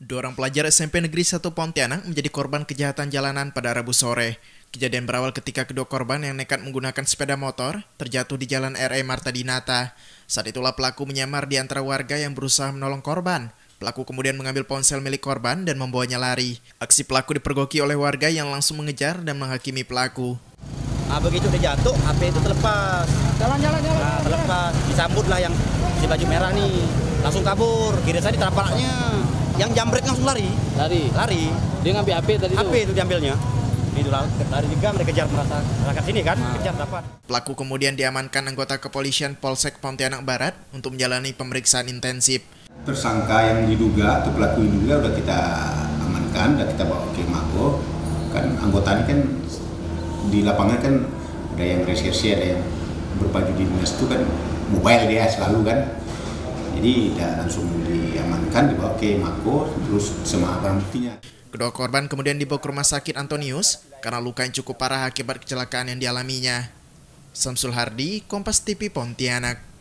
Dua orang pelajar SMP Negeri 1 Pontianak menjadi korban kejahatan jalanan pada Rabu sore. Kejadian berawal ketika kedua korban yang nekat menggunakan sepeda motor terjatuh di Jalan R.E. Marta Dinata. Saat itulah pelaku menyamar di antara warga yang berusaha menolong korban. Pelaku kemudian mengambil ponsel milik korban dan membawanya lari. Aksi pelaku dipergoki oleh warga yang langsung mengejar dan menghakimi pelaku. Begitu dia jatuh, HP itu terlepas. Jalan. Terlepas. Disambutlah yang si baju merah nih. Langsung kabur. Kiri saya diterapaknya. Yang jambret langsung lari. Dia ngambil HP tadi HP itu diambilnya. Itu lari juga, mereka kejar masyarakat sini kan. Kejar dapat. Pelaku kemudian diamankan anggota kepolisian Polsek Pontianak Barat untuk menjalani pemeriksaan intensif. Tersangka yang diduga atau pelaku yang diduga udah kita amankan, udah kita bawa ke Mako. Kan anggota ini kan di lapangan kan ada yang reserse, ada yang berbaju dinas itu kan mobile dia selalu kan. Jadi udah langsung diamankan, dibawa ke Mako, terus sama barang buktinya. Kedua korban kemudian dibawa ke rumah sakit Antonius karena luka yang cukup parah akibat kecelakaan yang dialaminya. Samsul Hardi, Kompas TV Pontianak.